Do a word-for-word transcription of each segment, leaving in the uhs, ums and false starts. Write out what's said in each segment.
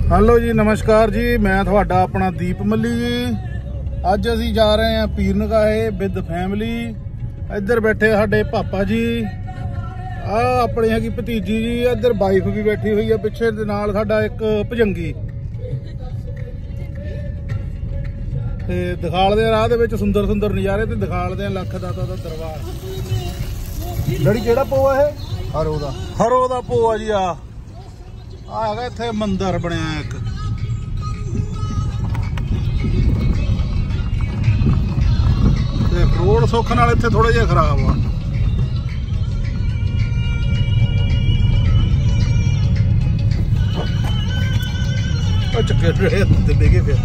Hello जी, नमस्कार जी। मैं थोड़ा अपना दीप मल्ली जी। अज असी जा रहे हैं पीर निगाहे विद फैमिली। इधर बैठे साडे पापा जी, आ अपनी हैगी भतीजी जी। इधर वाइफ भी बैठी हुई है पिछे दे नाल, साडा एक भजंगी। ते दिखालदे राह दे विच सुंदर सुंदर नज़ारे, ते दिखालदे लख दाता दा दरबार। लड़ी केड़ा पोआ है? हरो दा हरो दा पोआ जी। आ आ हैगा इत्थे मंदिर बनया एक। ते रोड सुख नाल इत्थे थोड़ा जिहा खराब आ। चक्के ते डिगे फिर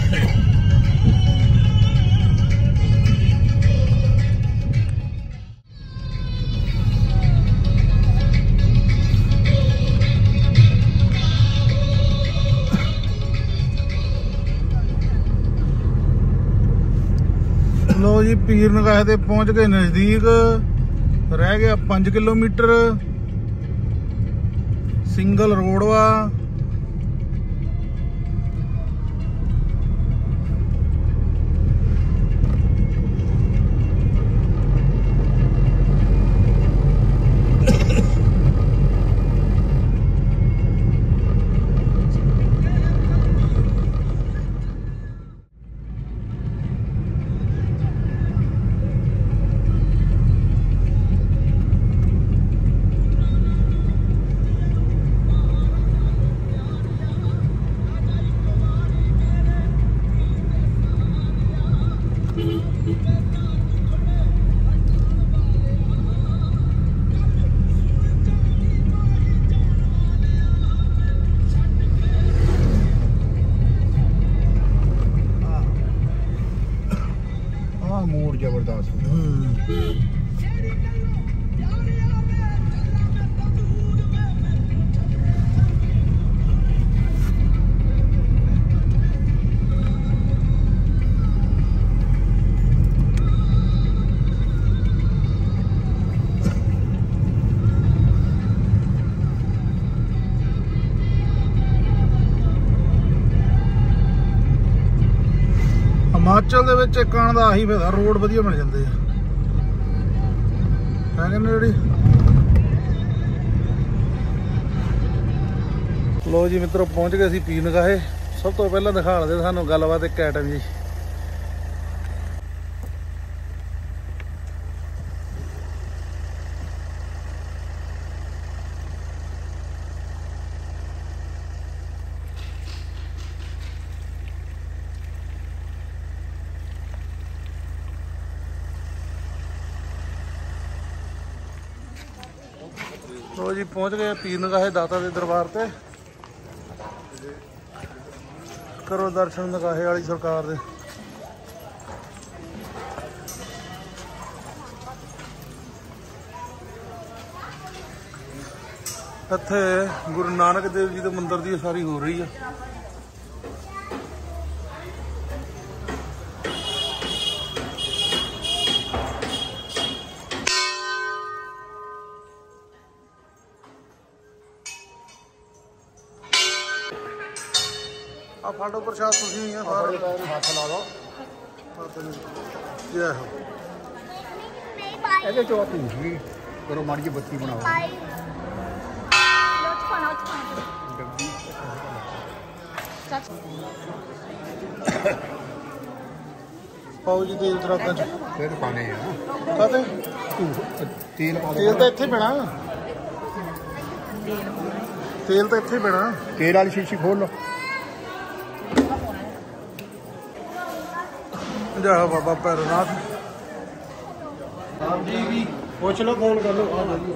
लो जी, पीर निगाहे ते पहुंच गए नजदीक। रह गया पांच किलोमीटर। सिंगल रोड वा। मूड जबरदस्त। हिमाचल दे विच एक आउण दा आही फायदा, रोड वधिया बन जांदे आ। है कि नहीं रेडी? लो जी मित्रों, पहुंच गए असीं पीर निगाहे। सब तो पहला दिखा दे सानू गलबात एक आइटम जी। तो जी पहुंच गए पीर निगाहे दाता दे दरबार ते। करो दर्शन निगाहे वाली सरकार दे। इत्थे गुरु नानक देव जी के मंदिर की सारी हो रही है। आ फाड़ो प्रसाद तुसीं ही सारे हथ ला दो। जय हो। ਇਹਦੇ ਚੋਂ ਧੂਫ ਵੀ ਕਰੋ, ਮਾੜੀ ਜਿਹੀ ਬੱਤੀ ਬਣਾਓ। ਪਾਓ ਜੀ ਤੇਲ ਤਰਾਕਾਂ ਚ। ਫਿਰ ਪਾਣੇ ਆ ਕਾਤੇ ਤੇਲ ਪਾ ਤੇਲ ਤਾਂ ਇੱਥੇ ਪੈਣਾ। ਤੇਲ ਤਾਂ ਇੱਥੇ ਪੈਣਾ। ਤੇਲ ਵਾਲੀ ਸ਼ੀਸ਼ੀ ਖੋਲ ਲਓ। जय बाबा भैरवनाथ। हाँ जी भी पूछ लो, फोन कर लो। हाँ भाई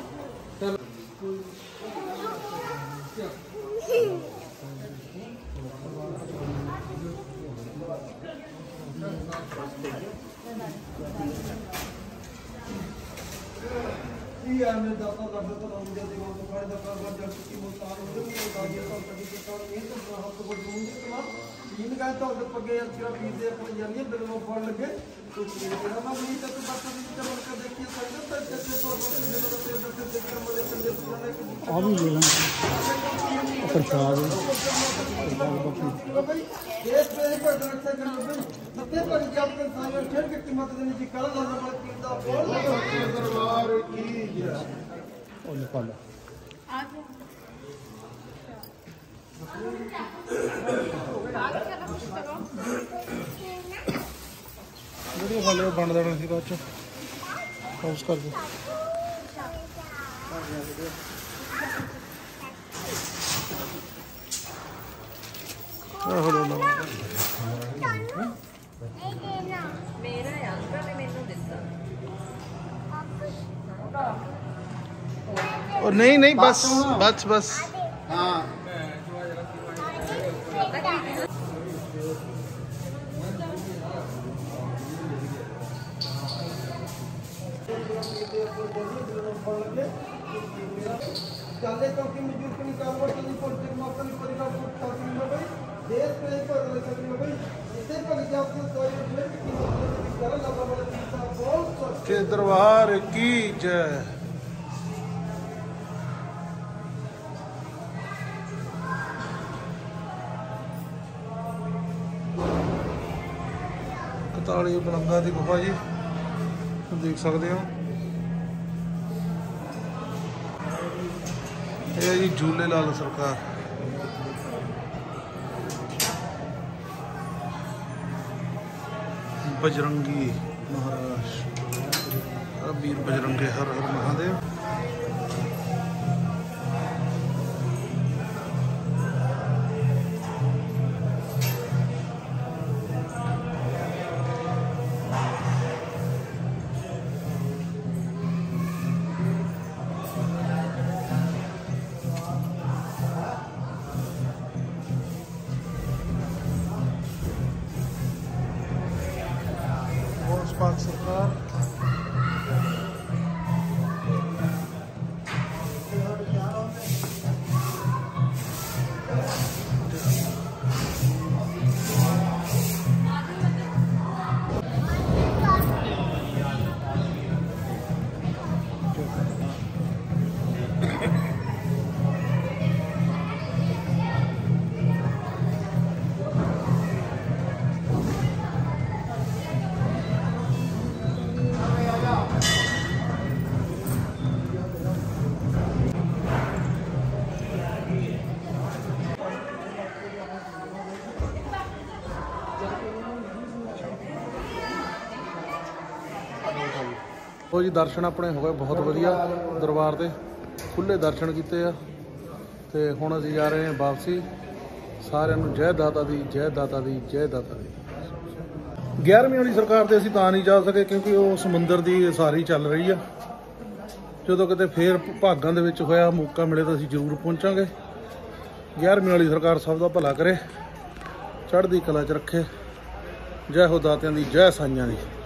पगे पीर दे अपने जरिए बिलों फड़ लगे तो प्रसाद वीडियो खा लिया बन देना सी बाद च पॉज कर दो। और नहीं नहीं बस बस बस हाँ के दरबार की जय। कताली बलंगा की गुफा जी देख सकते हो। ये जी झूलेलाल सरकार बजरंगी महाराज वीर बजरंगे हर हर महादेव। पाक सरकार ਉਹ ਜੀ ਦਰਸ਼ਨ ਆਪਣੇ ਹੋ ਗਏ ਬਹੁਤ ਵਧੀਆ ਦਰਬਾਰ ਦੇ ਖੁੱਲੇ ਦਰਸ਼ਨ ਕੀਤੇ ਆ ਤੇ ਹੁਣ ਅਸੀਂ ਜਾ ਰਹੇ ਹਾਂ ਵਾਪਸੀ। ਸਾਰਿਆਂ ਨੂੰ ਜੈ ਦਾਤਾ ਦੀ ਜੈ ਦਾਤਾ ਦੀ ਜੈ ਦਾਤਾ ਦੀ। ਗਿਆਰਵੀਂ ਵਾਲੀ ਸਰਕਾਰ ਤੇ ਅਸੀਂ ਤਾਂ ਨਹੀਂ ਜਾ ਸਕੇ ਕਿਉਂਕਿ ਉਹ ਸਮੁੰਦਰ ਦੀ ਉਸਾਰੀ ਚੱਲ ਰਹੀ ਆ। ਜਦੋਂ ਕਿਤੇ ਫੇਰ ਭਾਗਾਂ ਦੇ ਵਿੱਚ ਹੋਇਆ ਮੌਕਾ ਮਿਲੇ ਤਾਂ ਅਸੀਂ ਜ਼ਰੂਰ ਪਹੁੰਚਾਂਗੇ। ਗਿਆਰਵੀਂ ਵਾਲੀ ਸਰਕਾਰ ਸਭ ਦਾ ਭਲਾ ਕਰੇ, ਚੜ੍ਹਦੀ ਕਲਾ 'ਚ ਰੱਖੇ। ਜੈ ਹੋ ਦਾਤਿਆਂ ਦੀ ਜੈ ਸਾਈਆਂ ਦੀ।